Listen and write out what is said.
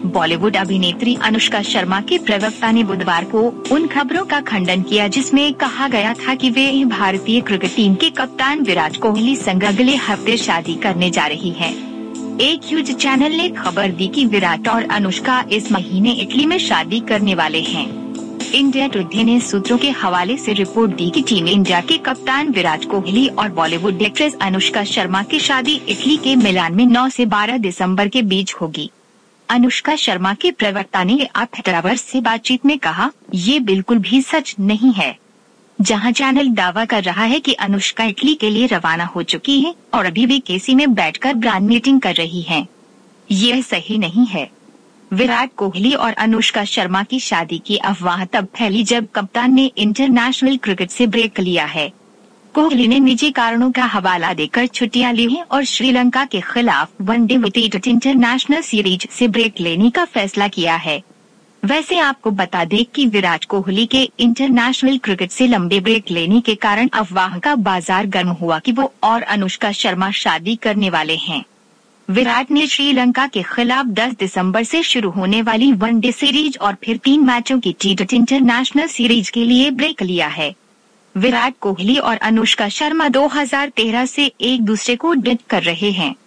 बॉलीवुड अभिनेत्री अनुष्का शर्मा के प्रवक्ता ने बुधवार को उन खबरों का खंडन किया जिसमें कहा गया था कि वे भारतीय क्रिकेट टीम के कप्तान विराट कोहली संग अगले हफ्ते शादी करने जा रही हैं। एक न्यूज चैनल ने खबर दी कि विराट और अनुष्का इस महीने इटली में शादी करने वाले हैं। इंडिया टुडे ने सूत्रों के हवाले से रिपोर्ट दी कि टीम इंडिया के कप्तान विराट कोहली और बॉलीवुड एक्ट्रेस अनुष्का शर्मा की शादी इटली के मिलान में 9 से 12 दिसंबर के बीच होगी। अनुष्का शर्मा के प्रवक्ता ने आफ्टर आवर्स से बातचीत में कहा, ये बिल्कुल भी सच नहीं है। जहां चैनल दावा कर रहा है कि अनुष्का इटली के लिए रवाना हो चुकी है और अभी भी केसी में बैठकर ब्रांड मीटिंग कर रही हैं। यह सही नहीं है। विराट कोहली और अनुष्का शर्मा की शादी की अफवाह तब फैली जब कप्तान ने इंटरनेशनल क्रिकेट से ब्रेक लिया है। कोहली ने निजी कारणों का हवाला देकर छुट्टियां ली हैं और श्रीलंका के खिलाफ वनडे टी20 इंटरनेशनल सीरीज से ब्रेक लेने का फैसला किया है। वैसे आपको बता दें कि विराट कोहली के इंटरनेशनल क्रिकेट से लंबे ब्रेक लेने के कारण अफवाह का बाजार गर्म हुआ कि वो और अनुष्का शर्मा शादी करने वाले हैं। विराट ने श्रीलंका के खिलाफ 10 दिसंबर से शुरू होने वाली वनडे सीरीज और फिर 3 मैचों की टी20 इंटरनेशनल सीरीज के लिए ब्रेक लिया है। विराट कोहली और अनुष्का शर्मा 2013 से एक दूसरे को डेट कर रहे हैं।